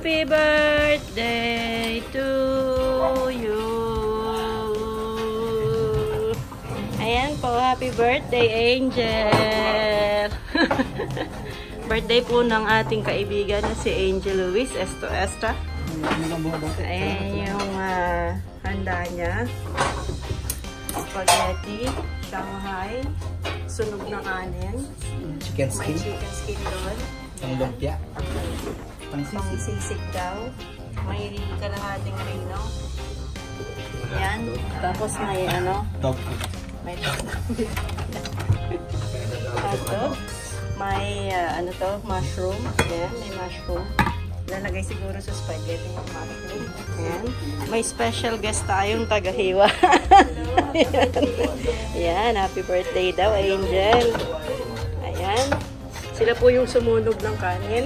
Happy birthday to you. Ayan po, happy birthday, Angel. Birthday po ng ating kaibigan na si Angel Luis Esto Esta. Ayan yung handa niya. Spaghetti, Shanghai, sunog na kanin. Chicken skin. May chicken skin doon. Ang lumpia. Pangsisig daw. May kalahating rino. Yan. Tapos may Dog. may hotdog. May mushroom. Yan, may mushroom. Lalagay siguro sa spaghetti yung mushroom. Ayan. May special guest tayong taga-hiwa. Ayan, happy birthday daw, Angel. Ayan. Sila po yung sumunog ng kanin.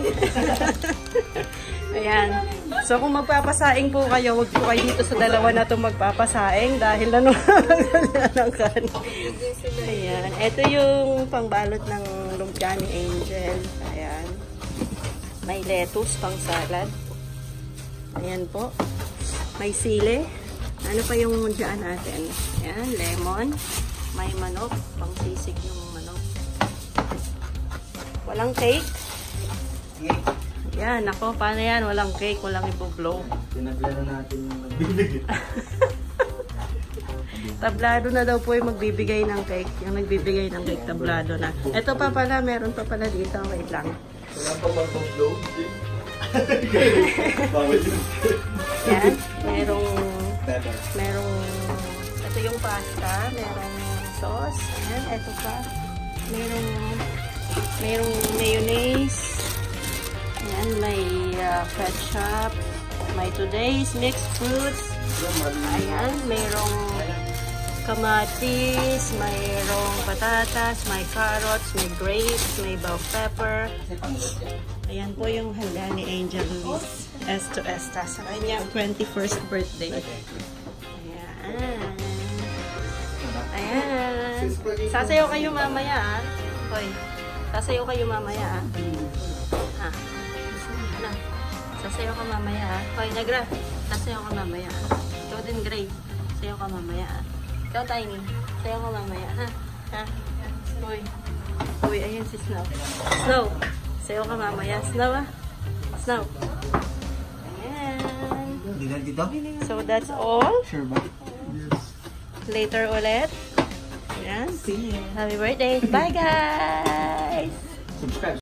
Ayan. So kung magpapasaing po kayo, huwag po kayo dito sa dalawa na itong magpapasaing dahil ng kanin. Ayan. Ito yung pangbalot ng lumpia ni Angel. Ayan. May lettuce pang salad. Ayan po. May sili. Ano pa yung dyan natin? Ayan. Lemon. May manok. Pang sisig yung manok. Walang cake. Yan, ako, paano yan? Walang cake, walang ipo-blow. Tinablado natin yung magbibigay. Tablado na daw po yung magbibigay ng cake. Yung nagbibigay ng cake, tablado na. Ito pa pala, meron pa pala dito. Wait lang. Wala pa mag-blow? Yan, merong, ito yung pasta, merong sauce. Ayan, ito pa. Merong mayonnaise. Ayan, may ketchup. May today's mixed fruits. Ayan, merong kamatis, mayroong patatas, may carrots, may grapes, may bell pepper. Ayan po yung handa ni Angel Luis Esto Esta sa kanyang 21st birthday. Ayan. Ayan. Sasayaw kayo mamaya, ah. Hoy. Sasayaw kayo mamaya, ah. Ha? Ano? Sasayaw ka mamaya, ah. Hoy, Negra. Sasayaw ka mamaya, ah. Ikaw din, Gray. Sayaw ka mamaya, ah. Ikaw, Tiny. Sayaw ka mamaya, ha? Ha? Hoy. Hoy, ayan si Snow. Snow. Sayaw ka mamaya. Snow, ah. Snow. Ayan. So, that's all. Sure ba? Later ulit. Ayan. Happy birthday. Bye, guys! Subscribe.